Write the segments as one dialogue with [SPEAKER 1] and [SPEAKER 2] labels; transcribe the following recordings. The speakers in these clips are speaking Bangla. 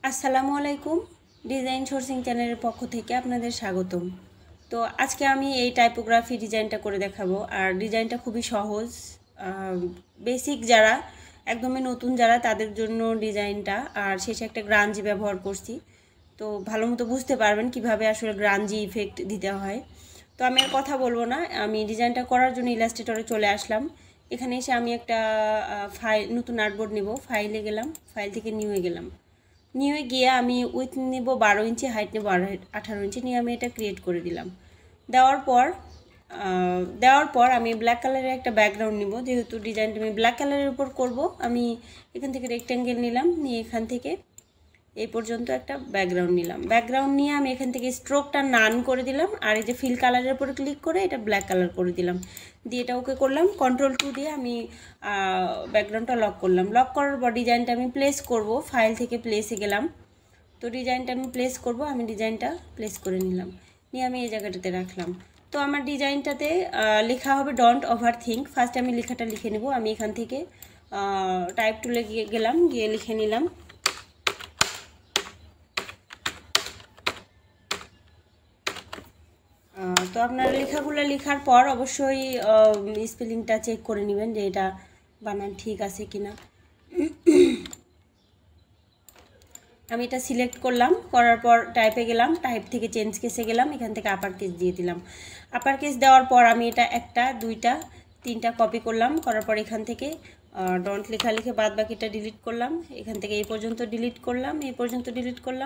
[SPEAKER 1] আসসালামু আলাইকুম। ডিজাইন সোর্সিং চ্যানেলের পক্ষ থেকে আপনাদের স্বাগতম। তো আজকে আমি এই টাইপোগ্রাফি ডিজাইনটা করে দেখাবো। আর ডিজাইনটা খুবই সহজ, বেসিক যারা একদমই নতুন যারা তাদের জন্য ডিজাইনটা। আর শেষে একটা গ্রাঞ্জি ব্যবহার করছি, তো ভালো মতো বুঝতে পারবেন কিভাবে আসলে গ্রাঞ্জি ইফেক্ট দিতে হয়। তো আমি আর কথা বলবো না, আমি ডিজাইনটা করার জন্য ইলাস্ট্রেটরে চলে আসলাম। এখানে এসে আমি একটা ফাইল, নতুন আর্টবোর্ড নেব। ফাইলে গেলাম, ফাইল থেকে নিউয়ে গেলাম। নিয়ে গিয়ে আমি উইথ নেব 12 ইঞ্চি, হাইট নেব 18 ইঞ্চি নিয়ে আমি এটা ক্রিয়েট করে দিলাম। দেওয়ার পর আমি ব্ল্যাক কালারের একটা ব্যাকগ্রাউন্ড নিব। যেহেতু ডিজাইনটা আমি ব্ল্যাক কালারের উপর করব, আমি এখান থেকে রেক্ট্যাঙ্গেল নিলাম, নিয়ে এখান থেকে এই পর্যন্ত একটা ব্যাকগ্রাউন্ড নিলাম। ব্যাকগ্রাউন্ড নিয়ে আমি এখান থেকে স্ট্রোকটা নান করে দিলাম, আর এই যে ফিল কালারের উপরে ক্লিক করে এটা ব্ল্যাক কালার করে দিলাম। দিয়ে এটা ওকে করলাম। Ctrl+2 দিয়ে আমি ব্যাকগ্রাউন্ডটা লক করলাম। লক করার পর ডিজাইনটা আমি প্লেস করব। ফাইল থেকে প্লেসে গেলাম। তো ডিজাইনটা আমি প্লেস করব, আমি ডিজাইনটা প্লেস করে নিলাম, নিয়ে আমি এই জায়গাটাতে রাখলাম। তো আমার ডিজাইনটাতে লেখা হবে ডোন্ট ওভার থিঙ্ক। ফার্স্ট আমি লেখাটা লিখে নেব। আমি এখান থেকে টাইপ টুলে গেলাম, গিয়ে লিখে নিলাম। তো আপনারা লেখাগুলো লেখার পর অবশ্যই স্পেলিংটা চেক করে নেবেন যে এটা বানান ঠিক আছে কিনা। আমি এটা সিলেক্ট করলাম, করার পর টাইপে গেলাম, টাইপ থেকে চেঞ্জ কেসে গেলাম, এখান থেকে আপার কেস দিয়ে দিলাম। আপার কেস দেওয়ার পর আমি এটা একটা, দুইটা, তিনটা কপি করলাম। করার পর এখান থেকে ডন্ট লেখা লিখে বাদ বাকিটা ডিলিট করলাম। এখান থেকে এই পর্যন্ত ডিলিট করলাম, এই পর্যন্ত ডিলিট করলাম,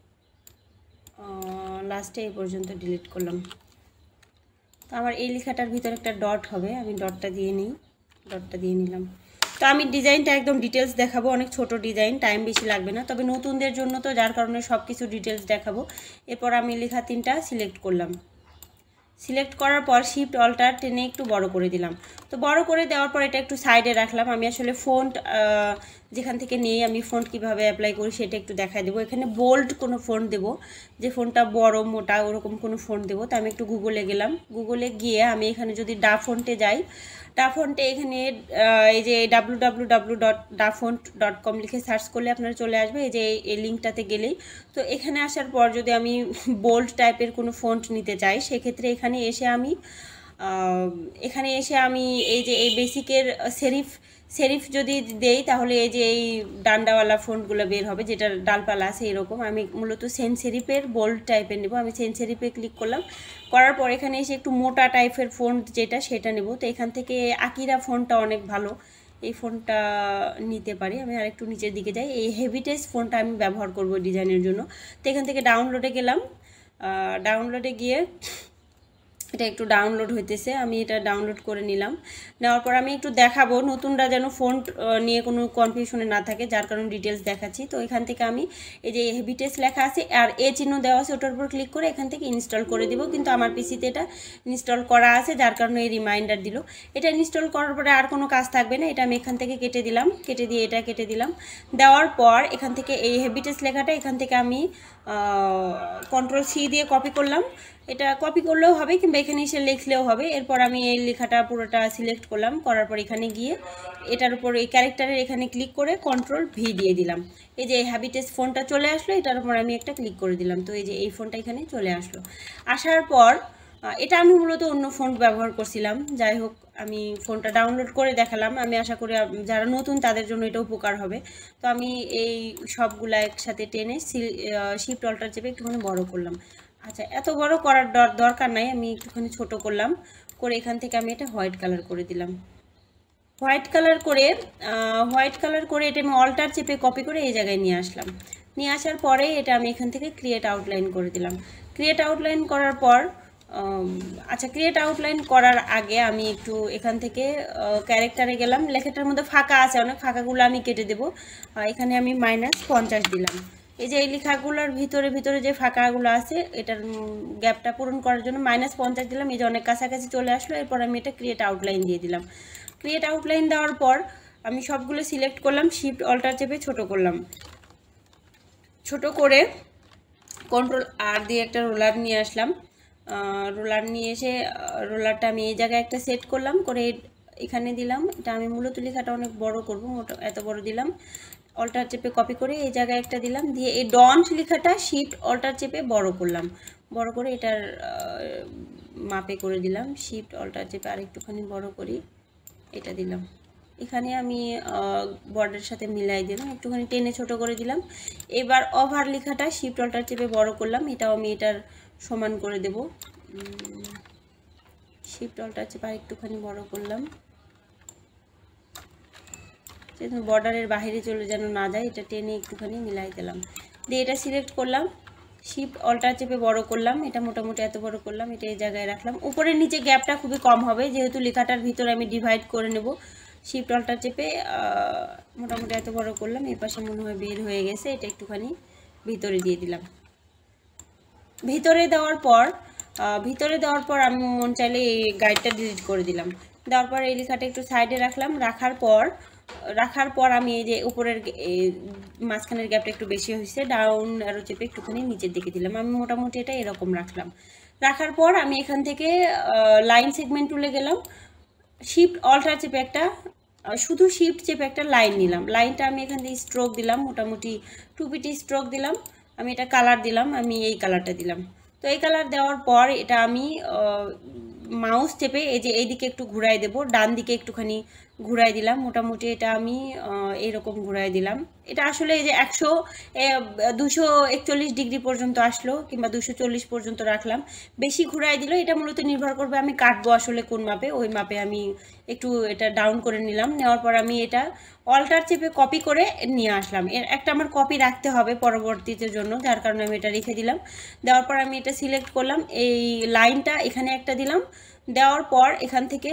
[SPEAKER 1] লাস্টে এই পর্যন্ত ডিলিট করলাম। তো আমার এই লেখাটার ভিতরে একটা ডট হবে, আমি ডটটা দিয়ে নিই, ডটটা দিয়ে নিলাম। তো আমি ডিজাইনটা একদম ডিটেলস দেখাবো, অনেক ছোট ডিজাইন, টাইম বেশি লাগবে না, তবে নতুনদের জন্য তো, যার কারণে সব কিছু ডিটেলস দেখাবো। এরপর আমি লেখা তিনটা সিলেক্ট করলাম। সিলেক্ট করার পর শিফট অল্টার টেনে একটু বড় করে দিলাম। তো বড় করে দেওয়ার পর এটা একটু সাইডে রাখলাম। আমি আসলে ফন্ট যেখান থেকে নিয়ে আমি ফন্ট কিভাবে অ্যাপ্লাই করি সেটা একটু দেখাই দেবো। এখানে বোল্ড কোনো ফন্ট দেবো, যে ফন্টটা বড় মোটা ওরকম কোনো ফন্ট দেবো। তো আমি একটু গুগলে গেলাম, গুগলে গিয়ে আমি এখানে যদি ডা ফন্টে যাই, ডা ফন্টে এখানে এই যে www.dafont.com লিখে সার্চ করলে আপনারা চলে আসবে এই যে এই লিঙ্কটাতে গেলেই। তো এখানে আসার পর যদি আমি বোল্ড টাইপের কোনো ফন্ট নিতে চাই, সেক্ষেত্রে এখানে এসে আমি এই যে এই বেসিকের সেরিফ যদি দেই, তাহলে এই যে এই ডান্ডাওয়ালা ফন্টগুলো বের হবে, যেটা ডালপালা আছে এরকম। আমি মূলত সেন্ট সেরিফের বোল্ড টাইপের নেব। আমি সেন্ট সেরিফে ক্লিক করলাম, করার পর এখানে এসে একটু মোটা টাইপের ফন্ট যেটা সেটা নেব। তো এখান থেকে আকিরা ফন্টটা অনেক ভালো, এই ফোনটা নিতে পারি। আমি আরেকটু নিচের দিকে যাই, এই হেভিটেজ ফোনটা আমি ব্যবহার করব ডিজাইনের জন্য। তো এখান থেকে ডাউনলোডে গেলাম, ডাউনলোডে গিয়ে এটা একটু ডাউনলোড হইতেছে, আমি এটা ডাউনলোড করে নিলাম। নেওয়ার পর আমি একটু দেখাবো নতুনরা যেন ফন্ট নিয়ে কোনো কনফিউশনে না থাকে, যার কারণে ডিটেলস দেখাচ্ছি। তো এখান থেকে আমি এই যে হেভিটেজ লেখা আছে আর এ চিহ্ন দেওয়া আছে, ওটার উপর ক্লিক করে এখান থেকে ইনস্টল করে দেবো। কিন্তু আমার পিসিতে এটা ইনস্টল করা আছে, যার কারণে এই রিমাইন্ডার দিল। এটা ইনস্টল করার পরে আর কোনো কাজ থাকবে না, এটা আমি এখান থেকে কেটে দিলাম, কেটে দিয়ে এটা কেটে দিলাম। দেওয়ার পর এখান থেকে এই হেভিটেজ লেখাটা এখান থেকে আমি Ctrl+C দিয়ে কপি করলাম। এটা কপি করলেও হবে কিংবা এখানে এসে লিখলেও হবে। এরপর আমি এই লেখাটা পুরোটা সিলেক্ট করলাম, করার পর এখানে গিয়ে এটার উপর এই ক্যারেক্টারের এখানে ক্লিক করে Ctrl+V দিয়ে দিলাম। এই যে হ্যাবিটেজ ফোনটা চলে আসলো, এটার উপর আমি একটা ক্লিক করে দিলাম। তো এই যে এই ফোনটা এখানে চলে আসলো। আসার পর এটা আমি মূলত অন্য ফোন ব্যবহার করছিলাম, যাই হোক আমি ফোনটা ডাউনলোড করে দেখালাম। আমি আশা করি যারা নতুন তাদের জন্য এটা উপকার হবে। তো আমি এই সবগুলা একসাথে টেনে শিফট অল্টার চেপে একটুখানি বড় করলাম। আচ্ছা, এত বড় করার দরকার নাই, আমি একটুখানি ছোট করলাম, করে এখান থেকে আমি এটা হোয়াইট কালার করে দিলাম। হোয়াইট কালার করে এটা আমি অল্টার চেপে কপি করে এই জায়গায় নিয়ে আসলাম। নিয়ে আসার পরে এটা আমি এখান থেকে ক্রিয়েট আউটলাইন করে দিলাম। ক্রিয়েট আউটলাইন করার পর আচ্ছা, ক্রিয়েট আউটলাইন করার আগে আমি একটু এখান থেকে ক্যারেক্টারে গেলাম। লেখাটার মধ্যে ফাঁকা আছে অনেক, ফাঁকাগুলো আমি কেটে দেবো। এখানে আমি -50 দিলাম। এই যে এই লেখাগুলোর ভিতরে যে ফাঁকাগুলো আছে, এটার গ্যাপটা পূরণ করার জন্য -50 দিলাম। এই যে অনেক কাছাকাছি চলে আসলো। এরপর আমি এটা ক্রিয়েট আউটলাইন দিয়ে দিলাম। ক্রিয়েট আউটলাইন দেওয়ার পর আমি সবগুলো সিলেক্ট করলাম, শিফট অল্টার চেপে ছোট করলাম। ছোট করে Ctrl+R দিয়ে একটা রোলার নিয়ে আসলাম। রোলার নিয়ে এসে রোলারটা আমি এই জায়গায় একটা সেট করলাম, করে এখানে দিলাম। এটা আমি মূলত লেখাটা অনেক বড় করব, এত বড় দিলাম। অল্টার চেপে কপি করে এই জায়গায় একটা দিলাম, দিয়ে এই ডন্ট লেখাটা শিফট অল্টার চেপে বড় করলাম, বড় করে এটার মাপে করে দিলাম, শিফট অল্টার চেপে আর একটুখানি বড় করি, এটা দিলাম। এখানে আমি বর্ডের সাথে মিলাই দিলাম, একটুখানি টেনে ছোট করে দিলাম। এবার ওভার লেখাটা শিফট অল্টার চেপে বড় করলাম, এটাও আমি এটার সমান করে দেব, শিফট অল্টার চেপে আর একটুখানি বড় করলাম, যেহেতু বর্ডারের বাইরে চলে যেন না যায়, এটা টেনে একটুখানি মিলাই দিলাম, দিয়ে এটা সিলেক্ট করলাম, শিফট অল্টার চেপে বড় করলাম, এটা মোটামুটি এত বড় করলাম, এটা এই জায়গায় রাখলাম। উপরের নিচে গ্যাপটা খুবই কম হবে, যেহেতু লেখাটার ভিতরে আমি ডিভাইড করে নেব। শিফট অল্টার চেপে মোটামুটি এত বড় করলাম, এই পাশে মনে হয় বের হয়ে গেছে, এটা একটুখানি ভিতরে দিয়ে দিলাম। ভিতরে দেওয়ার পর আমি মন চাইলে এই গাইডটা ডিলিট করে দিলাম। দেওয়ার পর এই লেখাটা একটু সাইডে রাখলাম, রাখার পর আমি এই যে উপরের মাঝখানের গ্যাপটা একটু বেশি হয়েছে, ডাউন অ্যারো চেপে একটুখানি নিচের দিকে দিলাম। আমি মোটামুটি এটা এরকম রাখলাম। রাখার পর আমি এখান থেকে লাইন সেগমেন্ট টুলে গেলাম, শিফট অল্টার চেপে একটা শুধু শিফট চেপে একটা লাইন নিলাম। লাইনটা আমি এখান থেকে স্ট্রোক দিলাম, মোটামুটি 2 পিটি স্ট্রোক দিলাম। আমি এটা কালার দিলাম, আমি এই কালারটা দিলাম। তো এই কালার দেওয়ার পর এটা আমি মাউস চেপে এই যে এইদিকে একটু ঘুরাই দেব, ডান দিকে একটুখানি ঘুরাই দিলাম, মোটামুটি এটা আমি এইরকম ঘুরাই দিলাম। এটা আসলে এই যে 241 ডিগ্রি পর্যন্ত আসলো, কিংবা 240 পর্যন্ত রাখলাম। বেশি ঘুরাই দিল, এটা মূলত নির্ভর করবে আমি কাটবো আসলে কোন মাপে, ওই মাপে আমি একটু এটা ডাউন করে নিলাম। নেওয়ার পর আমি এটা অল্টার চেপে কপি করে নিয়ে আসলাম। এর একটা আমার কপি রাখতে হবে পরবর্তীতে জন্য, যার কারণে আমি এটা রেখে দিলাম। দেওয়ার পর আমি এটা সিলেক্ট করলাম, এই লাইনটা এখানে একটা দিলাম। দেওয়ার পর এখান থেকে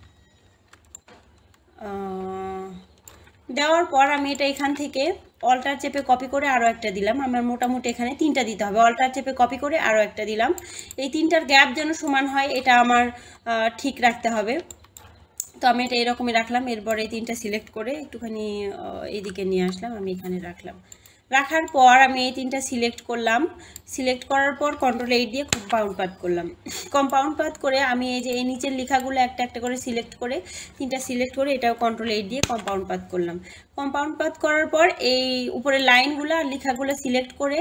[SPEAKER 1] আমি এটা এখান থেকে অল্টার চেপে কপি করে আরও একটা দিলাম। আমার মোটামুটি এখানে 3টা দিতে হবে, অল্টার চেপে কপি করে আরও একটা দিলাম। এই 3টার গ্যাপ যেন সমান হয়, এটা আমার ঠিক রাখতে হবে। তো আমি এটা এরকমই রাখলাম। এরপরে এই 3টা সিলেক্ট করে একটুখানি এইদিকে নিয়ে আসলাম, আমি এখানে রাখলাম। রাখার পর আমি এই 3টা সিলেক্ট করলাম। সিলেক্ট করার পর Ctrl+8 দিয়ে কম্পাউন্ড পাথ করলাম। কম্পাউন্ড পাথ করে আমি এই যে এই নিচের লেখাগুলো একটা একটা করে সিলেক্ট করে 3টা সিলেক্ট করে এটাও Ctrl+8 দিয়ে কম্পাউন্ড পাথ করলাম। কম্পাউন্ড পাথ করার পর এই উপরে লাইনগুলো আর লেখাগুলো সিলেক্ট করে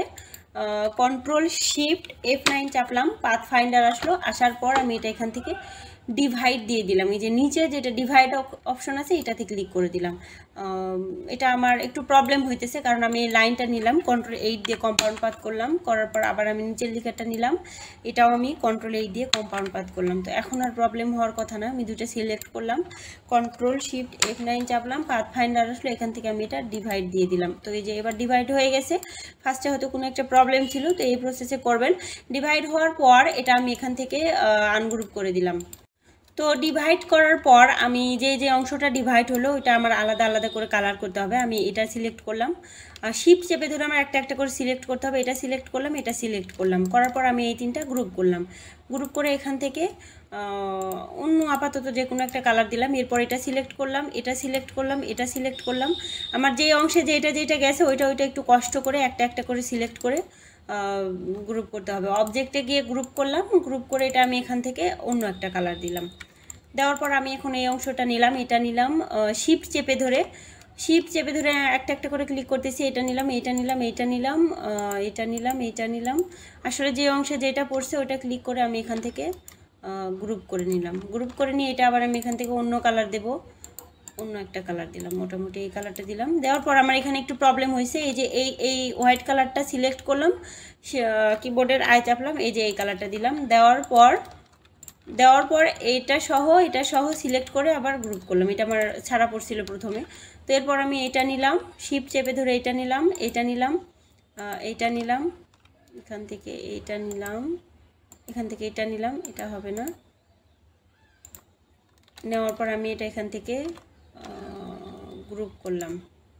[SPEAKER 1] Ctrl+Shift+F9 চাপলাম, পাথ ফাইন্ডার আসলো। আসার পর আমি এটা এখান থেকে ডিভাইড দিয়ে দিলাম। এই যে নিচে যেটা ডিভাইড অপশন আছে এটাতে ক্লিক করে দিলাম। এটা আমার একটু প্রবলেম হইতেছে, কারণ আমি এই লাইনটা নিলাম, Ctrl+8 দিয়ে কম্পাউন্ড পাথ করলাম। করার পর আবার আমি নিচের লেখাটা নিলাম, এটাও আমি Ctrl+8 দিয়ে কম্পাউন্ড পাথ করলাম। তো এখন আর প্রবলেম হওয়ার কথা না। আমি দুটো সিলেক্ট করলাম, Ctrl+Shift+F9 চাপলাম, পাথ ফাইন্ডার আসলো, এখান থেকে আমি এটা ডিভাইড দিয়ে দিলাম। তো এই যে এবার ডিভাইড হয়ে গেছে। ফার্স্টে হয়তো কোনো একটা প্রবলেম ছিল, তো এই প্রসেসে করবেন। ডিভাইড হওয়ার পর এটা আমি এখান থেকে আনগ্রুপ করে দিলাম। তো ডিভাইড করার পর আমি যে অংশটা ডিভাইড হলো ওইটা আমার আলাদা আলাদা করে কালার করতে হবে। আমি এটা সিলেক্ট করলাম, শিফট চেপে ধরে আমার একটা একটা করে সিলেক্ট করতে হবে। এটা সিলেক্ট করলাম, এটা সিলেক্ট করলাম, করার পর আমি এই 3টা গ্রুপ করলাম। গ্রুপ করে এখান থেকে অন্য আপাতত যে কোনো একটা কালার দিলাম। এরপর এটা সিলেক্ট করলাম, এটা সিলেক্ট করলাম, এটা সিলেক্ট করলাম। আমার যে অংশে যেটা গেছে ওইটা একটু কষ্ট করে একটা একটা করে সিলেক্ট করে গ্রুপ করতে হবে। অবজেক্টে গিয়ে গ্রুপ করলাম, গ্রুপ করে এটা আমি এখান থেকে অন্য একটা কালার দিলাম। দেওয়ার পর আমি এখন এই অংশটা নিলাম, এটা নিলাম, শিফট চেপে ধরে একটা একটা করে ক্লিক করতেছি। এটা নিলাম, এইটা নিলাম, এইটা নিলাম, এটা নিলাম, এইটা নিলাম। আসলে যে অংশে যেটা পড়ছে ওটা ক্লিক করে আমি এখান থেকে গ্রুপ করে নিলাম। গ্রুপ করে নিয়ে এটা আবার আমি এখান থেকে অন্য কালার দেব, অন্য একটা কালার দিলাম, মোটামুটি এই কালারটা দিলাম। দেওয়ার পর আমার এখানে একটু প্রবলেম হয়েছে। এই যে এই হোয়াইট কালারটা সিলেক্ট করলাম, কিবোর্ডের আই চাপলাম, এই যে এই কালারটা দিলাম। দেওয়ার পর এটা সহ সিলেক্ট করে আবার গ্রুপ করলাম। এটা আমার ছাড়া পড়ছিল প্রথমে। তো এরপর আমি এটা নিলাম, শিফট চেপে ধরে এটা নিলাম, এইটা নিলাম, এইটা নিলাম, এখান থেকে এইটা নিলাম, এখান থেকে এটা নিলাম, এটা হবে না। নেওয়ার পর আমি এটা এখান থেকে গ্রুপ করলাম,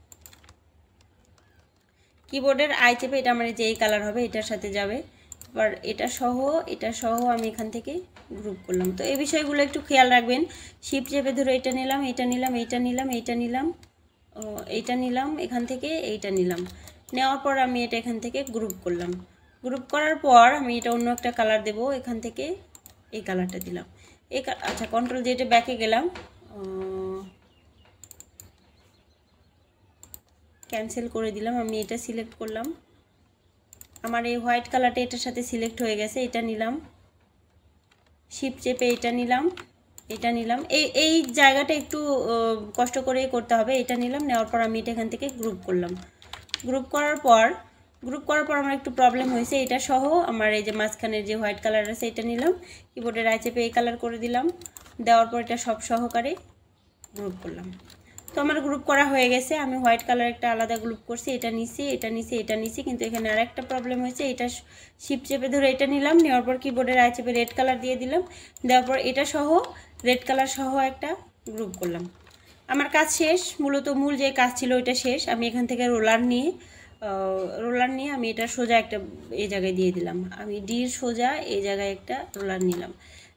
[SPEAKER 1] কিবোর্ডের আই চেপে এটা আমার যে এই কালার হবে এটার সাথে যাবে। এবার এটা সহ আমি এখান থেকে গ্রুপ করলাম। তো এই বিষয়গুলো একটু খেয়াল রাখবেন। শিফট চেপে ধরে এটা নিলাম, এইটা নিলাম, এইটা নিলাম, এইটা নিলাম, এইটা নিলাম, এখান থেকে এইটা নিলাম। নেওয়ার পর আমি এটা এখান থেকে গ্রুপ করলাম। গ্রুপ করার পর আমি এটা অন্য একটা কালার দেব, এখান থেকে এই কালারটা দিলাম। আচ্ছা, Ctrl+Z ব্যাকে গেলাম, ক্যান্সেল করে দিলাম। আমি এটা সিলেক্ট করলাম, আমার এই হোয়াইট কালারটা এটার সাথে সিলেক্ট হয়ে গেছে, এটা নিলাম, শিফট চেপে এটা নিলাম, এটা নিলাম। এই জায়গাটা একটু কষ্ট করে করতে হবে। এটা নিলাম, নেওয়ার পর আমি এটা এখান থেকে গ্রুপ করলাম। গ্রুপ করার পর আমার একটু প্রবলেম হয়েছে, এটা সহ আমার এই যে মাঝখানের যে হোয়াইট কালার আছে এটা নিলাম, কিবোর্ডে রাইট চেপে এই কালার করে দিলাম, দেওয়ার পর এটা সব সহকারে গ্রুপ করলাম। তো আমার গ্রুপ করা হয়ে গেছে। আমি হোয়াইট কালার একটা আলাদা গ্রুপ করছি, এটা নিছি, এটা নিছি, এটা নিছি, কিন্তু এখানে আরেকটা প্রবলেম হয়েছে। এটা শিফট চেপে ধরে এটা নিলাম, নেওয়ার পর কিবোর্ডে রাইট চেপে রেড কালার দিয়ে দিলাম, দেওয়ার পর এটা সহ রেড কালার সহ একটা গ্রুপ করলাম। আমার কাজ শেষ, মূলত মূল যে কাজ ছিল ওইটা শেষ। আমি এখান থেকে রোলার নিয়ে আমি এটা সোজা একটা এই জায়গায় দিয়ে দিলাম। আমি ডির সোজা এই জায়গায় একটা রোলার নিলাম।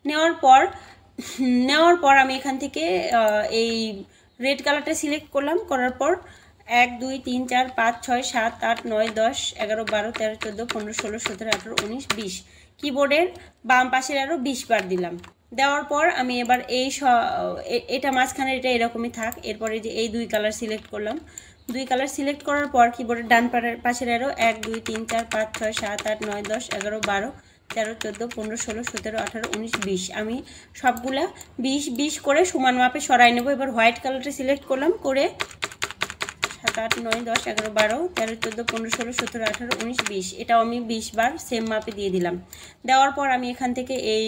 [SPEAKER 1] নেওয়ার পর আমি এখান থেকে এই রেড কালারটা সিলেক্ট করলাম, করার পর 1 2 3 4 5 6 7 8 9 10 11 12 13 14 15 16 17 18 19 20 কিবোর্ডের বাম পাশের আরও 20 বার দিলাম। দেওয়ার পর আমি এবার এটা মাঝখানে এটা এরকমই থাক। এরপরে যে এই 2 কালার সিলেক্ট করলাম, 2 কালার সিলেক্ট করার পর কিবোর্ডের ডান পাশের আরও 1 2 3 4 5 6 7 8 9 10 11 12 13 14 15 16 17 18 19 20 আমি সবগুলা 20 20 করে সমান মাপে সরাই নেব। এবার হোয়াইট কালারটা সিলেক্ট করলাম, করে 7 8 9 10 11 12 13 14 15 16 17 18 19 20 এটাও আমি 20 বার সেম মাপে দিয়ে দিলাম। দেওয়ার পর আমি এখান থেকে এই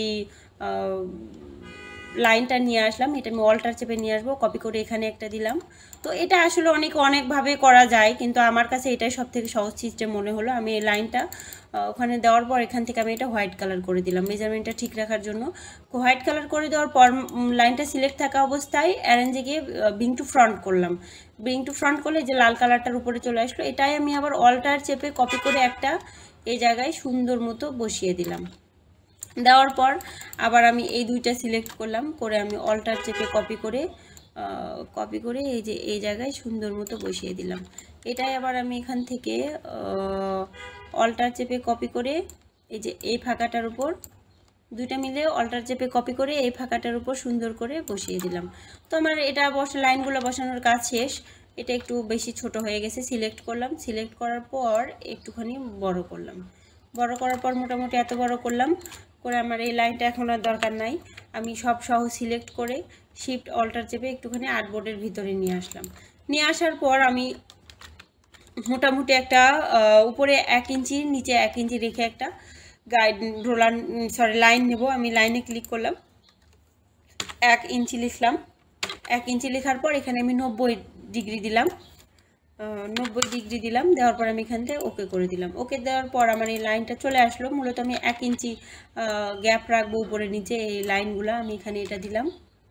[SPEAKER 1] লাইনটা নিয়ে আসলাম, এটা আমি অল্টার চেপে নিয়ে আসবো, কপি করে এখানে একটা দিলাম। তো এটা আসলে অনেকভাবে করা যায়, কিন্তু আমার কাছে এটাই সব থেকে সহজ সিস্টেম মনে হলো। আমি এই লাইনটা ওখানে দেওয়ার পর এখান থেকে আমি এটা হোয়াইট কালার করে দিলাম মেজারমেন্টটা ঠিক রাখার জন্য। হোয়াইট কালার করে দেওয়ার পর লাইনটা সিলেক্ট থাকা অবস্থায় অ্যারেঞ্জে গিয়ে ব্রিং টু ফ্রন্ট করলাম। ব্রিং টু ফ্রন্ট করলে যে লাল কালারটার উপরে চলে আসলো, এটাই আমি আবার অল্টার চেপে কপি করে একটা এই জায়গায় সুন্দর মতো বসিয়ে দিলাম। দেওয়ার পর আবার আমি এই 2টা সিলেক্ট করলাম, করে আমি অল্টার চেপে কপি করে এই যে এই জায়গায় সুন্দর মতো বসিয়ে দিলাম। এটাই আবার আমি এখান থেকে অল্টার চেপে কপি করে এই যে এই ফাঁকাটার উপর 2টা মিলে অল্টার চেপে কপি করে এই ফাঁকাটার উপর সুন্দর করে বসিয়ে দিলাম। তো আমার এটা লাইনগুলো বসানোর কাজ শেষ। এটা একটু বেশি ছোট হয়ে গেছে, সিলেক্ট করলাম, সিলেক্ট করার পর একটুখানি বড় করলাম, বড় করার পর মোটামুটি এত বড় করলাম, করে আমার এই লাইনটা এখন আর দরকার নাই। আমি সব সহ সিলেক্ট করে শিফট অল্টার চেপে একটুখানি আর্টবোর্ডের ভিতরে নিয়ে আসলাম। নিয়ে আসার পর আমি মোটামুটি একটা উপরে 1 ইঞ্চি নিচে 1 ইঞ্চি রেখে একটা লাইন নেব। আমি লাইনে ক্লিক করলাম, 1 ইঞ্চি লিখলাম। 1 ইঞ্চি লেখার পর এখানে আমি 90 ডিগ্রি দিলাম, 90 ডিগ্রি দিলাম। দেওয়ার পর আমি এখান থেকে ওকে করে দিলাম। ওকে দেওয়ার পর আমার এই লাইনটা চলে আসলো। মূলত আমি 1 ইঞ্চি গ্যাপ রাখবো উপরে নিচে, এই লাইনগুলো আমি এখানে এটা দিলাম।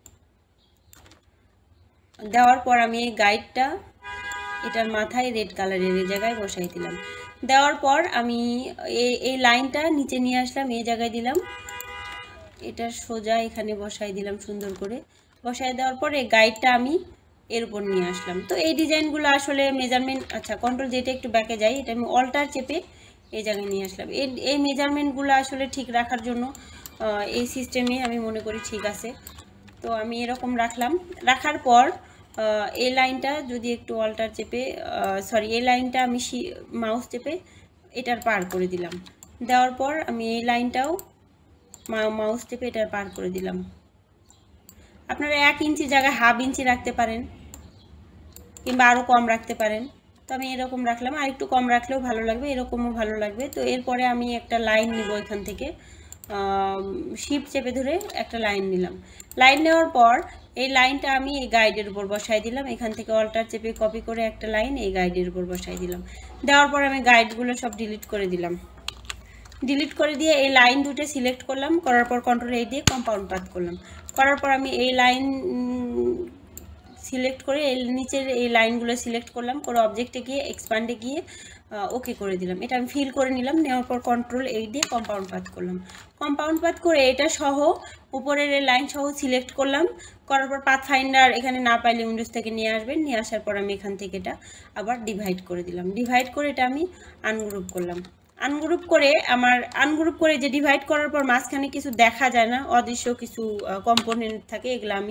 [SPEAKER 1] দেওয়ার পর আমি এই গাইডটা এটার মাথায় রেড কালারের এই জায়গায় বসাই দিলাম। দেওয়ার পর আমি এই লাইনটা নিচে নিয়ে আসলাম, এই জায়গায় দিলাম, এটা সোজা এখানে বসাই দিলাম সুন্দর করে। বসাই দেওয়ার পরে গাইডটা আমি এর উপর নিয়ে আসলাম। তো এই ডিজাইনগুলো আসলে মেজারমেন্ট, আচ্ছা কন্ট্রোল যেটা একটু ব্যাকে যাই, এটা আমি অল্টার চেপে এই জায়গায় নিয়ে আসলাম। এই মেজারমেন্টগুলো আসলে ঠিক রাখার জন্য এই সিস্টেমে আমি মনে করি ঠিক আছে। তো আমি এরকম রাখলাম। রাখার পর এই লাইনটা যদি একটু অল্টার চেপে এই লাইনটা আমি মাউস চেপে এটার পার করে দিলাম। দেওয়ার পর আমি এই লাইনটাও মাউস চেপে এটার পার করে দিলাম। আপনারা 1 ইঞ্চি জায়গায় হাফ ইঞ্চি রাখতে পারেন, কিংবা আরও কম রাখতে পারেন। তো আমি এরকম রাখলাম, আর একটু কম রাখলেও ভালো লাগবে, এরকমও ভালো লাগবে। তো এরপরে আমি একটা লাইন নিব, এখান থেকে শিফট চেপে ধরে একটা লাইন নিলাম। লাইন নেওয়ার পর এই লাইনটা আমি এই গাইডের উপর বসাই দিলাম। এখান থেকে অল্টার চেপে কপি করে একটা লাইন এই গাইডের উপর বসাই দিলাম। দেওয়ার পর আমি গাইডগুলো সব ডিলিট করে দিলাম। ডিলিট করে দিয়ে এই লাইন 2টা সিলেক্ট করলাম, করার পর কন্ট্রোল এই দিয়ে কম্পাউন্ড পাথ করলাম। করার পর আমি এই লাইন সিলেক্ট করে এই নিচের এই লাইনগুলো সিলেক্ট করলাম, করে অবজেক্টে গিয়ে এক্সপ্যান্ডে গিয়ে ওকে করে দিলাম। এটা আমি ফিল করে নিলাম। নেওয়ার পর কন্ট্রোল এই দিয়ে কম্পাউন্ড পাথ করলাম। কম্পাউন্ড পাথ করে এটা সহ উপরের এই লাইন সহ সিলেক্ট করলাম। করার পর পাথ ফাইন্ডার এখানে না পাইলে উইন্ডোজ থেকে নিয়ে আসবেন। নিয়ে আসার পর আমি এখান থেকে এটা আবার ডিভাইড করে দিলাম। ডিভাইড করে এটা আমি আনগ্রুপ করলাম। আনগ্রুপ করে যে ডিভাইড করার পর মাঝখানে কিছু দেখা যায় না, অদৃশ্য কিছু কম্পোনেন্ট থাকে, এগুলো আমি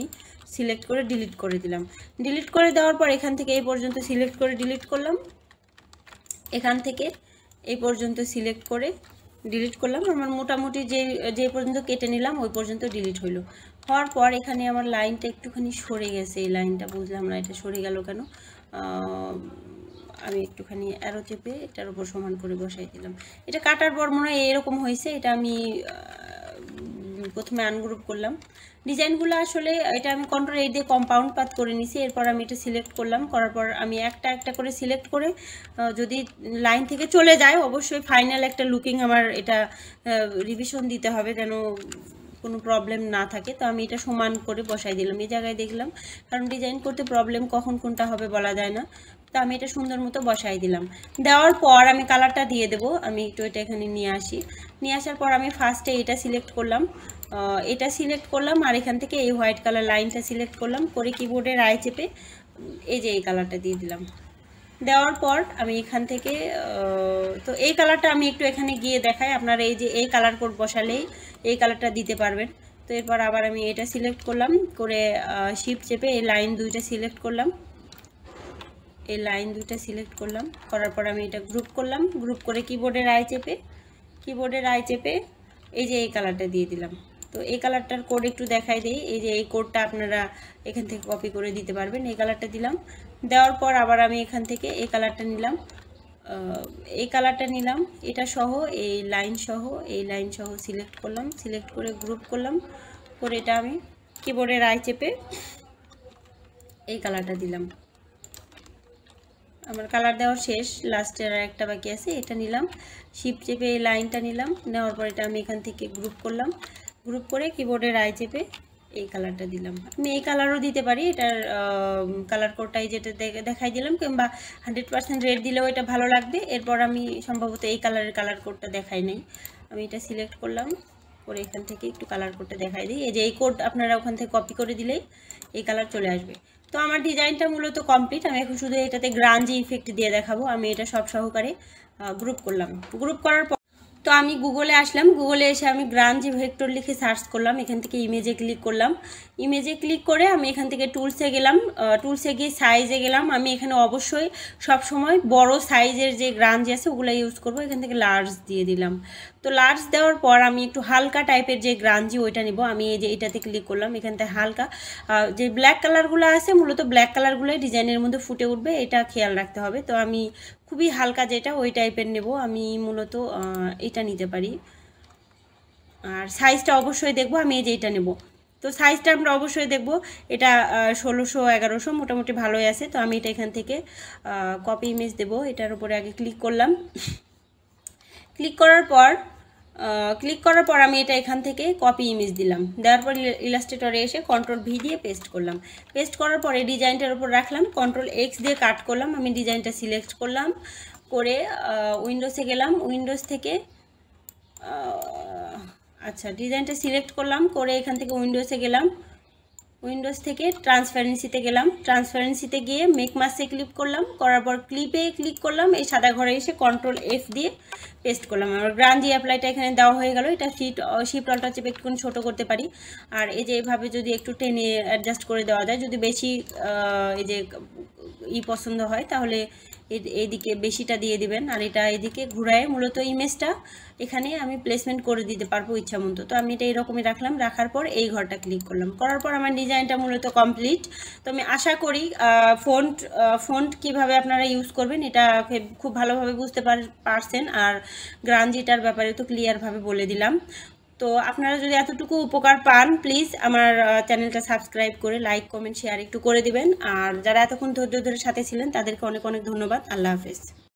[SPEAKER 1] সিলেক্ট করে ডিলিট করে দিলাম। ডিলিট করে দেওয়ার পর এখান থেকে এই পর্যন্ত সিলেক্ট করে ডিলিট করলাম, এখান থেকে এই পর্যন্ত সিলেক্ট করে ডিলিট করলাম। আমার মোটামুটি যে পর্যন্ত কেটে নিলাম ওই পর্যন্ত ডিলিট হইলো। হওয়ার পর এখানে আমার লাইনটা একটুখানি সরে গেছে, এই লাইনটা বুঝলাম না এটা সরে গেল কেন। আমি একটুখানি অ্যারো চেপে এটার উপর সমান করে বসাই দিলাম। এটা কাটার পর মনে হয় এরকম হয়েছে। এটা আমি প্রথমে আনগ্রুপ করলাম ডিজাইনগুলো। আসলে এটা আমি কন্ট্রোল এই দিয়ে কম্পাউন্ড পাত করে নিছি। এরপর আমি এটা সিলেক্ট করলাম, করার পর আমি একটা একটা করে সিলেক্ট করে যদি লাইন থেকে চলে যায় অবশ্যই ফাইনাল একটা লুকিং আমার এটা রিভিশন দিতে হবে যেন কোনো প্রবলেম না থাকে। তো আমি এটা সমান করে বসাই দিলাম এই জায়গায় দেখলাম, কারণ ডিজাইন করতে প্রবলেম কখন কোনটা হবে বলা যায় না। তো আমি এটা সুন্দর মতো বসাই দিলাম। দেওয়ার পর আমি কালারটা দিয়ে দেবো। আমি একটু এটা এখানে নিয়ে আসি, নিয়ে আসার পর আমি ফার্স্টে এটা সিলেক্ট করলাম, এটা সিলেক্ট করলাম, আর এখান থেকে এই হোয়াইট কালার লাইনটা সিলেক্ট করলাম, করে কিবোর্ডের আই চেপে এই যে এই কালারটা দিয়ে দিলাম। দেওয়ার পর আমি এখান থেকে তো এই কালারটা আমি একটু এখানে গিয়ে দেখাই, আপনারা এই যে এই কালার কোড বসালেই এই কালারটা দিতে পারবেন। তো এরপর আবার আমি এটা সিলেক্ট করলাম, করে শিফট চেপে এই লাইন দুইটা সিলেক্ট করলাম, এই লাইন দুইটা সিলেক্ট করলাম, করার পর আমি এটা গ্রুপ করলাম, গ্রুপ করে কিবোর্ডের আই চেপে এই যে এই কালারটা দিয়ে দিলাম। তো এই কালারটার কোড একটু দেখাই দেই, এই যে এই কোডটা আপনারা এখান থেকে কপি করে দিতে পারবেন। এই কালারটা দিলাম, দেওয়ার পর আবার আমি এখান থেকে এই কালারটা নিলাম, এটা সহ এই লাইন সহ সিলেক্ট করলাম, সিলেক্ট করে গ্রুপ করলাম, করে এটা আমি কিবোর্ডের আই চেপে এই কালারটা দিলাম। আমার কালার দেওয়া শেষ, লাস্টের আর একটা বাকি আছে, এটা নিলাম, শিফট চেপে এই লাইনটা নিলাম, নেওয়ার পর এটা আমি এখান থেকে গ্রুপ করলাম, গ্রুপ করে কিবোর্ডের আই চেপে এই কালারটা দিলাম। আমি এই কালারও দিতে পারি, এটার কালার কোডটাই যেটা দেখাই দিলাম, কিংবা 100% রেড দিলেও এটা ভালো লাগবে। এরপর আমি সম্ভবত এই কালারের কালার কোডটা দেখাই নাই, আমি এটা সিলেক্ট করলাম, করে এখান থেকে একটু কালার কোডটা দেখাই দিই। এই যে এই কোড আপনারা ওখান থেকে কপি করে দিলেই এই কালার চলে আসবে। তো আমার ডিজাইনটা মূলত কমপ্লিট। আমি এখন শুধু এটাতে গ্রাঞ্জি ইফেক্ট দিয়ে দেখাবো। আমি এটা সব সহকারে গ্রুপ করলাম। গ্রুপ করার পর তো আমি গুগলে আসলাম, গুগলে এসে আমি গ্রাঞ্জি ভেক্টর লিখে সার্চ করলাম, এখান থেকে ইমেজে ক্লিক করলাম, ইমেজে ক্লিক করে আমি এখান থেকে টুলসে গেলাম, টুলসে গিয়ে সাইজে গেলাম। আমি এখানে অবশ্যই সব সময় বড় সাইজের যে গ্রাঞ্জি আছে ওগুলো ইউজ করব। এখান থেকে লার্জ দিয়ে দিলাম। তো লার্জ দেওয়ার পর আমি একটু হালকা টাইপের যে গ্রাঞ্জি ওইটা নিব। আমি এই যে এটাতে ক্লিক করলাম, এখান থেকে হালকা যে ব্ল্যাক কালারগুলো আছে মূলত ব্ল্যাক কালারগুলোই ডিজাইনের মধ্যে ফুটে উঠবে, এটা খেয়াল রাখতে হবে। তো আমি খুবই হালকা যেটা ওই টাইপের নেব, আমি মূলত এটা নিতে পারি। আর সাইজটা অবশ্যই দেখব, আমি এই যে এটা নেব। তো সাইজটা আমরা অবশ্যই দেখব, এটা 1600-1100 মোটামুটি ভালোই আছে। তো আমি এটা এখান থেকে কপি ইমেজ দেব। এটার উপরে আগে ক্লিক করলাম, ক্লিক করার পর আমি এটা এখান থেকে কপি ইমেজ দিলাম। দেওয়ার পর ইলাস্ট্রেটরে এসে কন্ট্রোল ভি দিয়ে পেস্ট করলাম। পেস্ট করার পরে ডিজাইনটার উপর রাখলাম, কন্ট্রোল এক্স দিয়ে কাট করলাম। আমি ডিজাইনটা সিলেক্ট করলাম, করে উইন্ডোজে গেলাম, উইন্ডোজ থেকে ডিজাইনটা সিলেক্ট করলাম, করে এখান থেকে উইন্ডোজে গেলাম, উইন্ডোজ থেকে ট্রান্সপারেন্সিতে গেলাম, ট্রান্সপারেন্সিতে গিয়ে মেক মাস্কে ক্লিক করলাম, করার পর ক্লিপে ক্লিক করলাম, এই সাদা ঘরে এসে কন্ট্রোল এফ দিয়ে পেস্ট করলাম। আমার গ্রাঞ্জি অ্যাপ্লাইটা এখানে দেওয়া হয়ে গেল। এটা শিফট অল্টার চেপে একটুখানি ছোটো করতে পারি, আর এই যে এভাবে যদি একটু টেনে অ্যাডজাস্ট করে দেওয়া যায়, যদি বেশি এই যে পছন্দ হয় তাহলে এইদিকে বেশিটা দিয়ে দিবেন, আর এটা এদিকে ঘুরায় মূলত ইমেজটা এখানে আমি প্লেসমেন্ট করে দিতে পারবো ইচ্ছা মতো। তো আমি এটা এইরকমই রাখলাম, রাখার পর এই ঘরটা ক্লিক করলাম, করার পর আমার ডিজাইনটা মূলত কমপ্লিট। তো আমি আশা করি ফন্ট কিভাবে আপনারা ইউজ করবেন এটা খুব ভালোভাবে বুঝতে পারছেন, আর গ্রাঞ্জিটার ব্যাপারে তো ক্লিয়ারভাবে বলে দিলাম। তো আপনারা যদি এতটুকু উপকার পান প্লিজ আমার চ্যানেলটা সাবস্ক্রাইব করে লাইক কমেন্ট শেয়ার একটু করে দিবেন, আর যারা এতক্ষণ ধৈর্য ধরে সাথে ছিলেন তাদেরকে অনেক অনেক ধন্যবাদ। আল্লাহ হাফেজ।